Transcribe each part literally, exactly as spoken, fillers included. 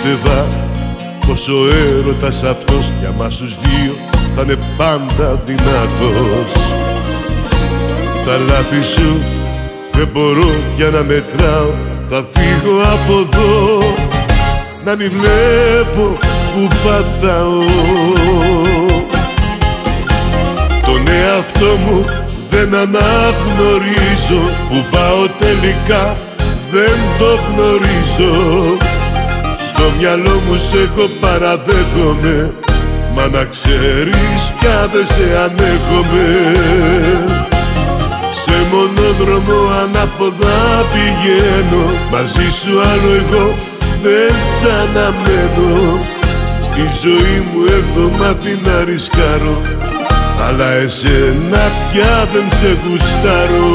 πίστευα πως ο έρωτας αυτός για μας τους δύο θα είναι πάντα δυνατός. Τα λάθη σου δεν μπορώ πια να μετράω, θα φύγω από εδώ να μην βλέπω που πατάω. Τον εαυτό μου δεν αναγνωρίζω, που πάω τελικά δεν το γνωρίζω. Στο μυαλό μου σ' έχω παραδέχομαι, μα να ξέρεις πια δεν σε ανέχομαι. Σε μονόδρομο ανάποδα πηγαίνω, μαζί σου άλλο εγώ δεν ξαναμένω. Στη ζωή μου έχω μάθει να ρισκάρω, αλλά εσένα πια δεν σε γουστάρω.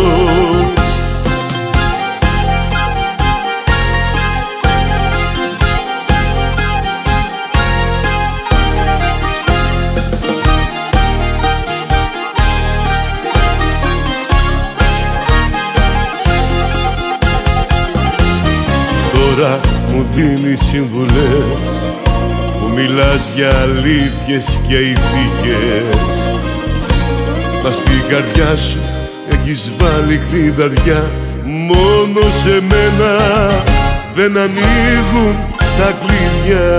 Τώρα μου δίνεις συμβουλές, μου μιλάς για αλήθειες και ηθίκες, μα στην καρδιά σου έχεις βάλει κλειδαριά. Μόνο σε μένα δεν ανοίγουν τα κλειδιά.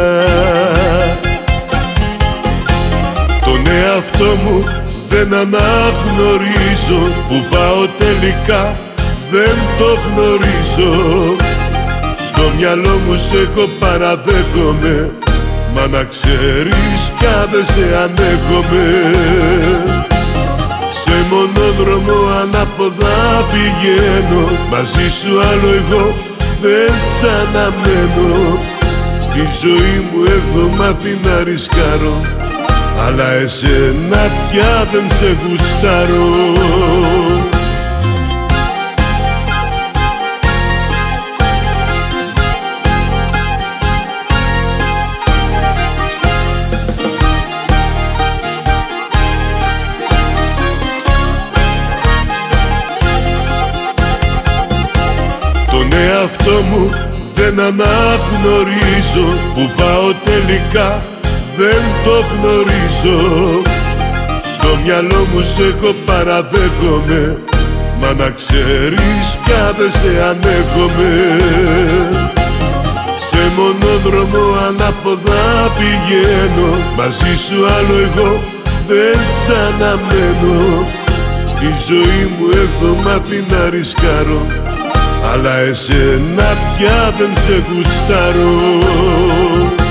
Τον εαυτό μου δεν αναγνωρίζω, που πάω τελικά δεν το γνωρίζω. Στο μυαλό μου σ' έχω παραδέχομαι, μα να ξέρεις πια δεν σε ανέχομαι. Σε μονόδρομο ανάποδα πηγαίνω, μαζί σου άλλο εγώ δεν ξαναμένω. Στη ζωή μου έχω μάθει να ρισκάρω, αλλά εσένα πια δεν σε γουστάρω. Τον εαυτό μου δεν αναγνωρίζω, που πάω τελικά δεν το γνωρίζω. Στο μυαλό μου σ' έχω παραδέχομαι, μα να ξέρεις πια δεν σε ανέχομαι. Σε μονόδρομο ανάποδα πηγαίνω, μαζί σου άλλο εγώ δεν ξαναμένω. Στη ζωή μου έχω μάθει να ρισκάρω, αλλά εσένα πια δεν σε γουστάρω.